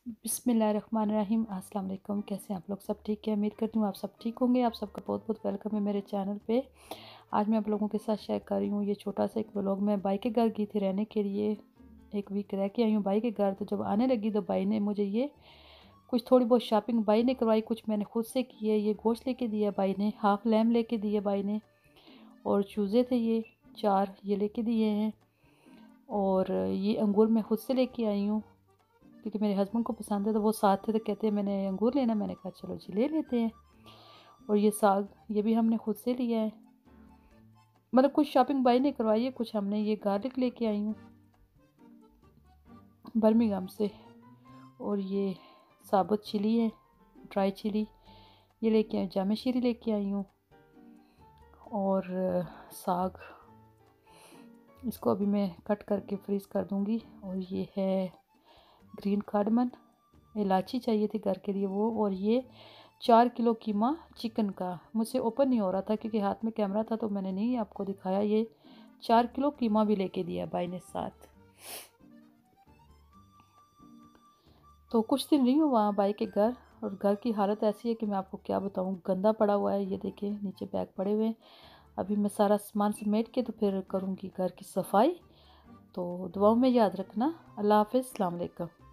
बिस्मिल्लाहिर्रहमानिर्रहीम। अस्सलाम वालेकुम। कैसे हैं आप लोग? सब ठीक है? उम्मीद करती हूँ आप सब ठीक होंगे। आप सबका बहुत बहुत वेलकम है मेरे चैनल पे। आज मैं आप लोगों के साथ शेयर कर रही हूँ ये छोटा सा एक व्लॉग। मैं बाई के घर गई थी रहने के लिए, एक वीक रह के आई हूँ बाई के घर। तो जब आने लगी तो बाई ने मुझे ये कुछ थोड़ी बहुत शॉपिंग बाई ने करवाई, कुछ मैंने खुद से की है। ये गोश्त लेके दिया बाई ने, हाफ़ लैम लेके दिया बाई ने, और चूज़े थे ये 4 ये लेके दिए हैं। और ये अंगूर मैं खुद से लेके आई हूँ क्योंकि मेरे हस्बैंड को पसंद है, तो वो साथ थे तो कहते हैं मैंने अंगूर लेना। मैंने कहा चलो जी ले लेते हैं। और ये साग ये भी हमने खुद से लिया है, मतलब कुछ शॉपिंग बाई ने करवाई है, कुछ हमने। ये गार्लिक लेके आई हूँ बर्मिंघम से, और ये साबुत चिली है, ड्राई चिली ये लेके आई, जामे शीरी लेके आई हूँ। और साग इसको अभी मैं कट करके फ्रीज़ कर दूँगी। और ये है ग्रीन कार्डमन, इलायची चाहिए थी घर के लिए वो। और ये 4 किलो कीमा चिकन का, मुझसे ओपन नहीं हो रहा था क्योंकि हाथ में कैमरा था तो मैंने नहीं आपको दिखाया। ये 4 किलो कीमा भी लेके दिया भाई ने साथ। तो कुछ दिन रही हूँ वहाँ भाई के घर, और घर की हालत ऐसी है कि मैं आपको क्या बताऊँ, गंदा पड़ा हुआ है। ये देखिए नीचे बैग पड़े हुए हैं। अभी मैं सारा सामान समेट के तो फिर करूँगी घर की सफाई। तो दुआओं में याद रखना। अल्लाह हाफ़िज़, अस्सलाम वालेकुम।